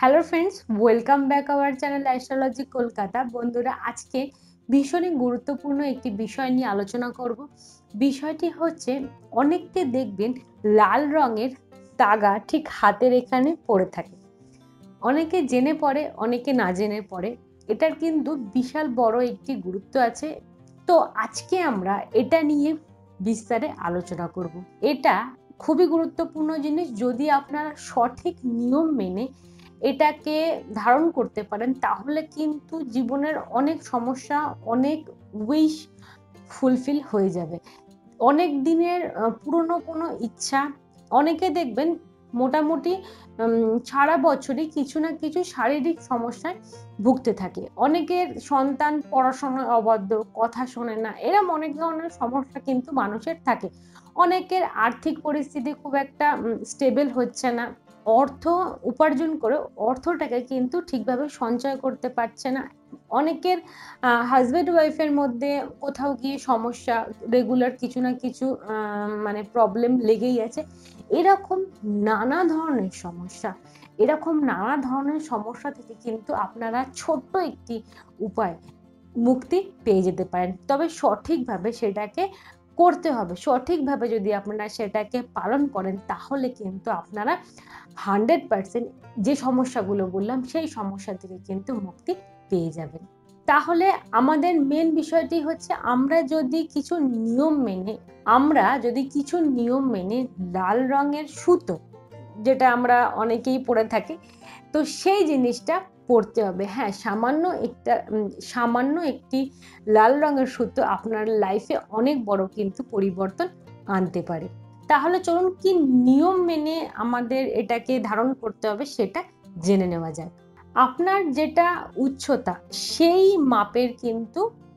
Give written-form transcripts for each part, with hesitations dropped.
Hello friends, welcome back our channel astrology Kolkata. বন্ধুরা, আজকে ভীষণই গুরুত্বপূর্ণ একটি বিষয় নিয়ে আলোচনা করব। বিষয়টি হচ্ছে, অনেককে দেখবেন লাল রঙের তাগা ঠিক হাতের এখানে পড়ে থাকে। অনেকে জেনে পড়ে, অনেকে না জেনে পড়ে। এটার কিন্তু বিশাল বড় একটি গুরুত্ব আছে। তো আজকে আমরা এটা নিয়ে বিস্তারে আলোচনা করব। এটা খুবই গুরুত্বপূর্ণ জিনিস। যদি আপনারা সঠিক নিয়ম মেনে এটাকে ধারণ করতে পারেন, তাহলে কিন্তু জীবনের অনেক সমস্যা, অনেক উইশ ফুলফিল হয়ে যাবে। অনেক দিনের পুরনো কোনো ইচ্ছা, অনেকে দেখবেন মোটামুটি সারা বছরই কিছু না কিছু শারীরিক সমস্যায় ভুগতে থাকে। অনেকের সন্তান পড়াশোনায় অবাধ্য, কথা শোনে না, এরম অনেক ধরনের সমস্যা কিন্তু মানুষের থাকে। অনেকের আর্থিক পরিস্থিতি খুব একটা স্টেবল হচ্ছে না, অর্থ উপার্জন করে অর্থটাকে কিন্তু ঠিকভাবে সঞ্চয় করতে পারছে না। অনেকের হাজব্যান্ড ওয়াইফের মধ্যে কোথাও গিয়ে সমস্যা, রেগুলার কিছু না কিছু মানে প্রবলেম লেগেই আছে। এরকম নানা ধরনের সমস্যা, এরকম নানা ধরনের সমস্যা থেকে কিন্তু আপনারা ছোট্ট একটি উপায় মুক্তি পেয়ে যেতে পারেন। তবে সঠিকভাবে সেটাকে করতে হবে। সঠিকভাবে যদি আপনারা সেটাকে পালন করেন, তাহলে কিন্তু আপনারা 100% যে সমস্যাগুলো বললাম সেই সমস্যা থেকে কিন্তু মুক্তি পেয়ে যাবেন। তাহলে আমাদের মেন বিষয়টি হচ্ছে, আমরা যদি কিছু নিয়ম মেনে লাল রঙের সুতো, যেটা আমরা অনেকেই পরে থাকি, তো সেই জিনিসটা পড়তে হবে। হ্যাঁ, সামান্য একটি লাল রঙের সুতো আপনার লাইফে অনেক বড় কিন্তু পরিবর্তন আনতে পারে। তাহলে চলুন, কি নিয়ম মেনে আমাদের এটাকে ধারণ করতে হবে সেটা জেনে নেওয়া যায়। আপনার যেটা উচ্চতা, সেই মাপের কিন্তু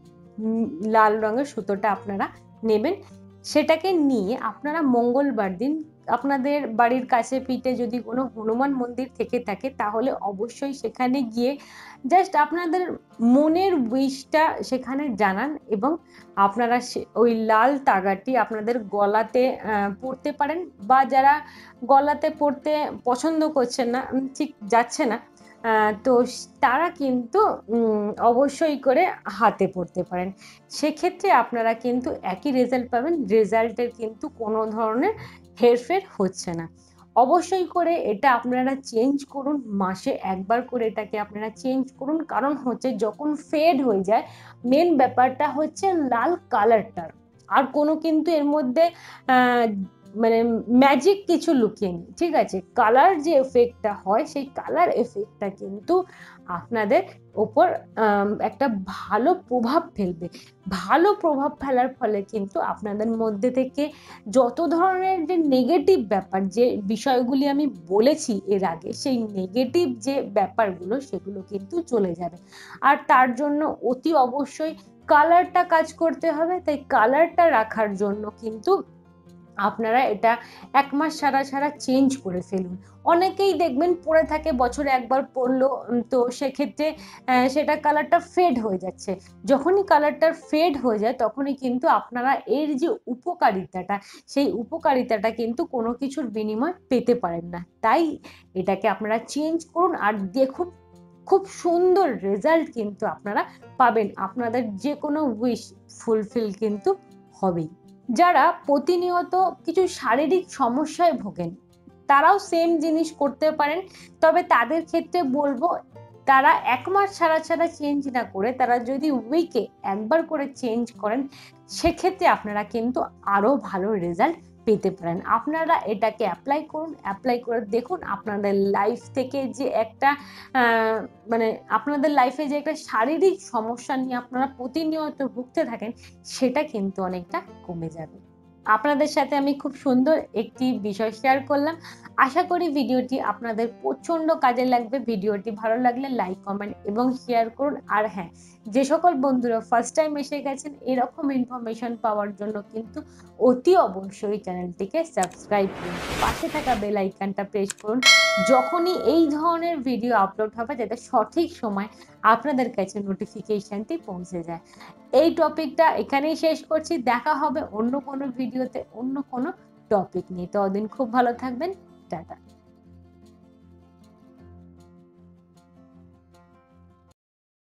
লাল রঙের সুতোটা আপনারা নেবেন। সেটাকে নিয়ে আপনারা মঙ্গলবার দিন, আপনাদের বাড়ির কাছে পিঠে যদি কোনো হনুমান মন্দির থেকে থাকে, তাহলে অবশ্যই সেখানে গিয়ে জাস্ট আপনাদের মনের উইশটা সেখানে জানান, এবং আপনারা ওই লাল তাগাটি আপনাদের গলাতে পরতে পারেন। বা যারা গলাতে পরতে পছন্দ করছেন না, ঠিক যাচ্ছে না, তো তারা কিন্তু অবশ্যই করে হাতে পরতে পারেন। সেক্ষেত্রে আপনারা কিন্তু একই রেজাল্ট পাবেন। রেজাল্টের কিন্তু কোনো ধরনের হেরফের হচ্ছে না। অবশ্যই করে এটা আপনারা চেঞ্জ করুন, মাসে একবার করে এটাকে আপনারা চেঞ্জ করুন। কারণ হচ্ছে, যখন ফেড হয়ে যায়, মেন ব্যাপারটা হচ্ছে লাল কালারটার। আর কোনো কিন্তু এর মধ্যে মানে ম্যাজিক কিছু লুকিয়ে নেই, ঠিক আছে? কালার যে এফেক্টটা হয়, সেই কালার এফেক্টটা কিন্তু আপনাদের ওপর একটা ভালো প্রভাব ফেলবে। ভালো প্রভাব ফেলার ফলে কিন্তু আপনাদের মধ্যে থেকে যত ধরনের যে নেগেটিভ ব্যাপার, যে বিষয়গুলি আমি বলেছি এর আগে, সেই নেগেটিভ যে ব্যাপারগুলো, সেগুলো কিন্তু চলে যাবে। আর তার জন্য অতি অবশ্যই কালারটা কাজ করতে হবে। তাই কালারটা রাখার জন্য কিন্তু আপনারা এটা 1 মাস ছাড়া ছাড়া চেঞ্জ করে ফেলুন। অনেকেই দেখবেন পরে থাকে, বছরে একবার পরলো, তো সেক্ষেত্রে সেটা কালারটা ফেড হয়ে যাচ্ছে। যখনই কালারটা ফেড হয়ে যায়, তখনই কিন্তু আপনারা এর যে উপকারিতাটা, সেই উপকারিতাটা কিন্তু কোনো কিছুর বিনিময় পেতে পারেন না। তাই এটাকে আপনারা চেঞ্জ করুন, আর দেখুন খুব সুন্দর রেজাল্ট কিন্তু আপনারা পাবেন। আপনাদের যে কোনো উইশ ফুলফিল কিন্তু হবেই। যারা প্রতিনিয়ত কিছু শারীরিক সমস্যায় ভোগেন, তারাও সেম জিনিস করতে পারেন। তবে তাদের ক্ষেত্রে বলবো, তারা 1 মাস ছাড়া ছাড়া চেঞ্জ না করে, তারা যদি উইকে একবার করে চেঞ্জ করেন, সেক্ষেত্রে আপনারা কিন্তু আরো ভালো রেজাল্ট পেতে পারেন। আপনারা এটাকে অ্যাপ্লাই করুন, অ্যাপ্লাই করে দেখুন আপনাদের লাইফ থেকে যে একটা মানে আপনাদের লাইফে যে একটা শারীরিক সমস্যা নিয়ে আপনারা প্রতিনিয়ত ভুগতে থাকেন, সেটা কিন্তু অনেকটা কমে যাবে। আপনাদের সাথে আমি খুব সুন্দর একটি বিষয় শেয়ার করলাম। আশা করি ভিডিওটি আপনাদের প্রচন্ড কাজে লাগবে। ভিডিওটি ভালো লাগলে লাইক, কমেন্ট এবং শেয়ার করুন। আর হ্যাঁ, যে সকল বন্ধুরা ফার্স্ট টাইম এসে গেছেন এরকম ইনফরমেশন পাওয়ার জন্য, কিন্তু অতি অবশ্যই চ্যানেলটিকে সাবস্ক্রাইব করুন, পাশে থাকা বেল আইকনটা প্রেস করুন। যখনই এই ধরনের ভিডিও আপলোড হবে, যাতে সঠিক সময় আপনাদের কাছে নোটিফিকেশনটি পৌঁছে যায়। এই টপিকটা এখানেই শেষ করছি। দেখা হবে অন্য কোনো ভিডিওতে, অন্য কোনো টপিক নিয়ে। ততদিন খুব ভালো থাকবেন। টাটা।